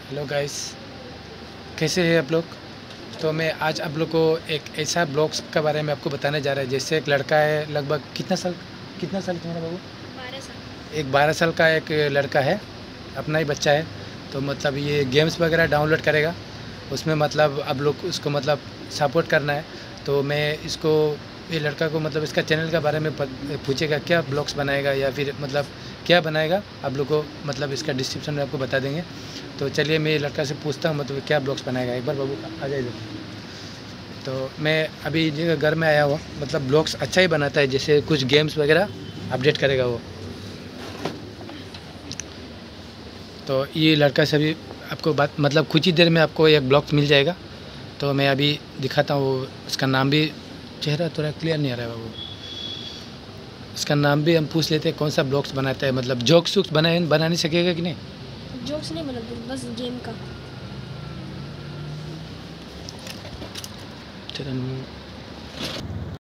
Hello guys, कैसे हैं आप लोग। तो मैं आज आप लोग को एक ऐसा ब्लॉग्स के बारे में आपको बताने जा रहा है। जैसे एक लड़का है, लगभग कितना साल तुम्हारा बाबू? 12 साल। एक 12 साल का एक लड़का है, अपना ही बच्चा है। तो मतलब ये गेम्स वगैरह डाउनलोड करेगा, उसमें मतलब आप लोग उसको मतलब सपोर्ट करना है। तो मैं इसको, ये लड़का को मतलब इसका चैनल के बारे में पूछेगा क्या ब्लॉग्स बनाएगा या फिर मतलब क्या बनाएगा, आप लोग को मतलब इसका डिस्क्रिप्शन में आपको बता देंगे। तो चलिए मैं ये लड़का से पूछता हूँ मतलब क्या ब्लॉग्स बनाएगा। एक बार बाबू आ जाइए। तो मैं अभी जो घर में आया हुआ, मतलब ब्लॉग्स अच्छा ही बनाता है, जैसे कुछ गेम्स वगैरह अपडेट करेगा वो। तो ये लड़का से भी आपको बात मतलब कुछ ही देर में आपको एक ब्लॉग मिल जाएगा। तो मैं अभी दिखाता हूँ उसका नाम भी, चेहरा थोड़ा क्लियर नहीं आ रहा है बाबू। इसका नाम भी हम पूछ लेते हैं, कौन सा ब्लॉग्स बनाता है, मतलब जोक्स वोक्स बना नहीं सकेगा कि नहीं। जोक्स नहीं बना दूँ, बस गेम का। तेरा